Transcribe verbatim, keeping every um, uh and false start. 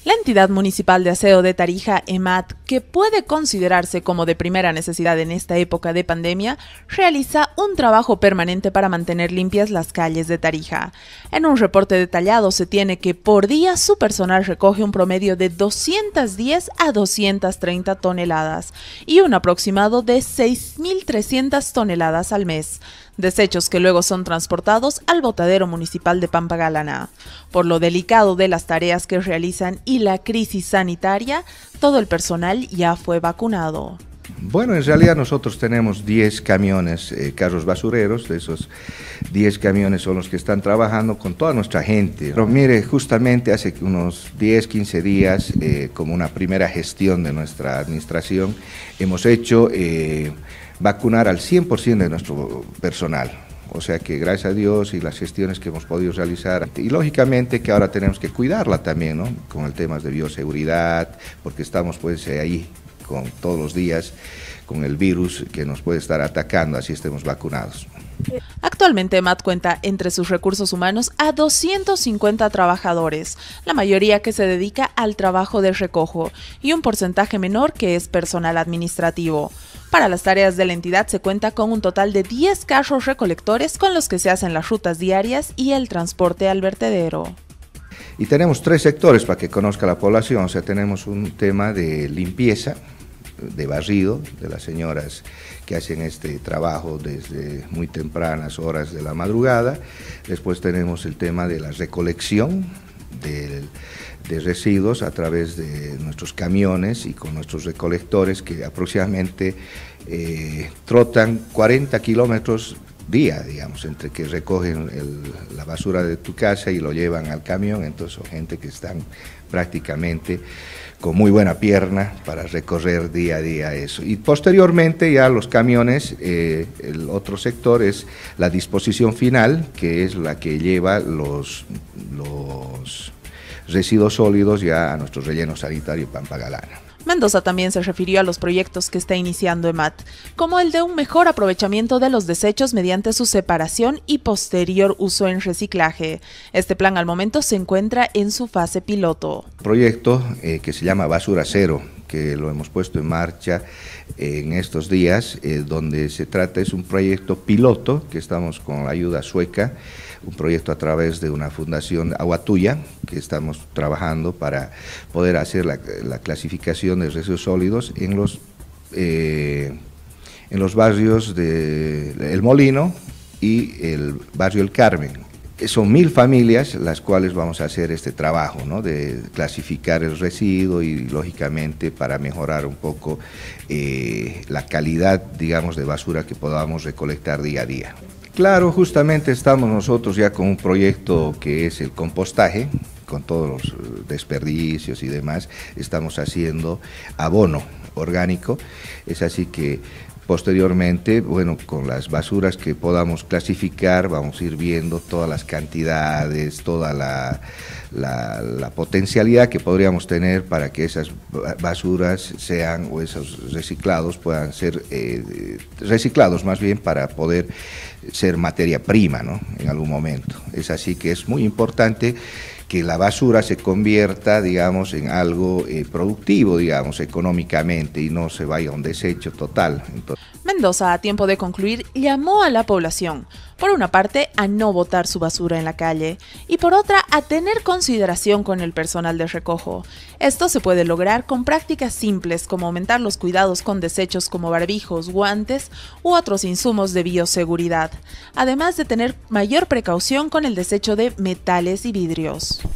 La entidad municipal de aseo de Tarija, EMAT, que puede considerarse como de primera necesidad en esta época de pandemia, realiza un trabajo permanente para mantener limpias las calles de Tarija. En un reporte detallado se tiene que por día su personal recoge un promedio de doscientas diez a doscientas treinta toneladas y un aproximado de seis mil trescientas toneladas al mes. Desechos que luego son transportados al botadero municipal de Pampagallaná. Por lo delicado de las tareas que realizan y la crisis sanitaria, todo el personal ya fue vacunado. Bueno, en realidad nosotros tenemos diez camiones, eh, carros basureros, de esos diez camiones son los que están trabajando con toda nuestra gente. Pero mire, justamente hace unos diez, quince días, eh, como una primera gestión de nuestra administración, hemos hecho eh, vacunar al cien por ciento de nuestro personal. O sea que gracias a Dios y las gestiones que hemos podido realizar, y lógicamente que ahora tenemos que cuidarla también, ¿no? Con el tema de bioseguridad, porque estamos pues ahí con todos los días con el virus que nos puede estar atacando, así estemos vacunados. Actualmente EMAT cuenta entre sus recursos humanos a doscientos cincuenta trabajadores, la mayoría que se dedica al trabajo de recojo y un porcentaje menor que es personal administrativo. Para las tareas de la entidad se cuenta con un total de diez carros recolectores con los que se hacen las rutas diarias y el transporte al vertedero. Y tenemos tres sectores para que conozca la población, o sea, tenemos un tema de limpieza, de barrido, de las señoras que hacen este trabajo desde muy tempranas horas de la madrugada. Después tenemos el tema de la recolección de, de residuos a través de nuestros camiones y con nuestros recolectores que aproximadamente eh, trotan cuarenta kilómetros día, digamos, entre que recogen el, la basura de tu casa y lo llevan al camión. Entonces son gente que están prácticamente con muy buena pierna para recorrer día a día eso. Y posteriormente ya los camiones, eh, el otro sector es la disposición final, que es la que lleva los, los residuos sólidos ya a nuestro relleno sanitario Pampagallaná. Mendoza también se refirió a los proyectos que está iniciando EMAT, como el de un mejor aprovechamiento de los desechos mediante su separación y posterior uso en reciclaje. Este plan al momento se encuentra en su fase piloto. Proyecto eh, que se llama Basura Cero, que lo hemos puesto en marcha en estos días, eh, donde se trata, es un proyecto piloto que estamos con la ayuda sueca, un proyecto a través de una fundación Aguatuya, que estamos trabajando para poder hacer la, la clasificación de residuos sólidos en los, eh, en los barrios de El Molino y el barrio El Carmen. Son mil familias las cuales vamos a hacer este trabajo, ¿no? De clasificar el residuo y lógicamente para mejorar un poco eh, la calidad, digamos, de basura que podamos recolectar día a día. Claro, justamente estamos nosotros ya con un proyecto que es el compostaje, con todos los desperdicios y demás, estamos haciendo abono orgánico, es así que posteriormente, bueno, con las basuras que podamos clasificar, vamos a ir viendo todas las cantidades, toda la, la, la potencialidad que podríamos tener para que esas basuras sean, o esos reciclados puedan ser eh, reciclados más bien para poder ser materia prima, ¿no? En algún momento. Es así que es muy importante que la basura se convierta, digamos, en algo eh, productivo, digamos, económicamente y no se vaya a un desecho total. Entonces, Mendoza, a tiempo de concluir, llamó a la población, por una parte, a no botar su basura en la calle y por otra, a tener consideración con el personal de recojo. Esto se puede lograr con prácticas simples como aumentar los cuidados con desechos como barbijos, guantes u otros insumos de bioseguridad, además de tener mayor precaución con el desecho de metales y vidrios.